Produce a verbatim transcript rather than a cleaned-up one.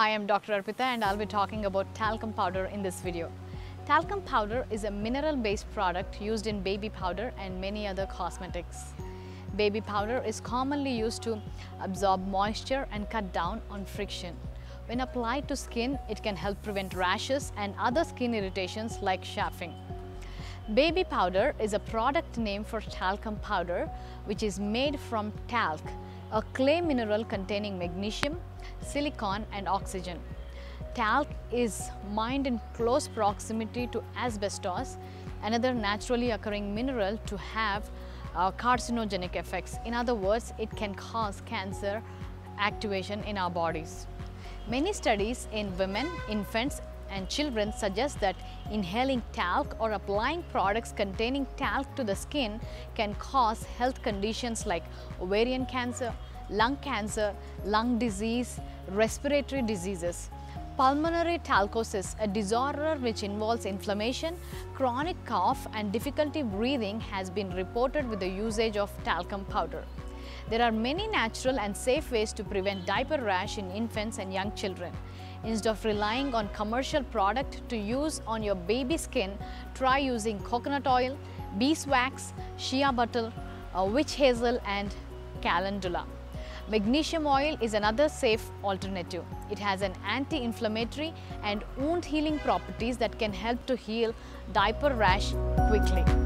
Hi, I'm Doctor Arpita and I'll be talking about talcum powder in this video. Talcum powder is a mineral-based product used in baby powder and many other cosmetics. Baby powder is commonly used to absorb moisture and cut down on friction. When applied to skin, it can help prevent rashes and other skin irritations like chafing. Baby powder is a product name for talcum powder, which is made from talc, a clay mineral containing magnesium, silicon and oxygen. Talc is mined in close proximity to asbestos, another naturally occurring mineral to have uh, carcinogenic effects. In other words, it can cause cancer activation in our bodies. Many studies in women, infants and children suggest that inhaling talc or applying products containing talc to the skin can cause health conditions like ovarian cancer, lung cancer, lung disease, respiratory diseases. Pulmonary talcosis, a disorder which involves inflammation, chronic cough and difficulty breathing, has been reported with the usage of talcum powder. There are many natural and safe ways to prevent diaper rash in infants and young children. Instead of relying on commercial product to use on your baby skin, try using coconut oil, beeswax, shea butter, uh, witch hazel and calendula. Magnesium oil is another safe alternative. It has an anti-inflammatory and wound healing properties that can help to heal diaper rash quickly.